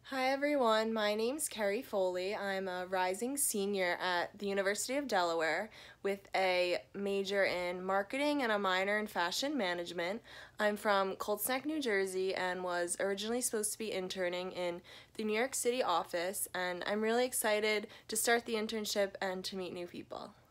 Hi everyone, my name's Kerry Foley. I'm a rising senior at the University of Delaware with a major in marketing and a minor in fashion management. I'm from Cold Snack, New Jersey and was originally supposed to be interning in the New York City office, and I'm really excited to start the internship and to meet new people.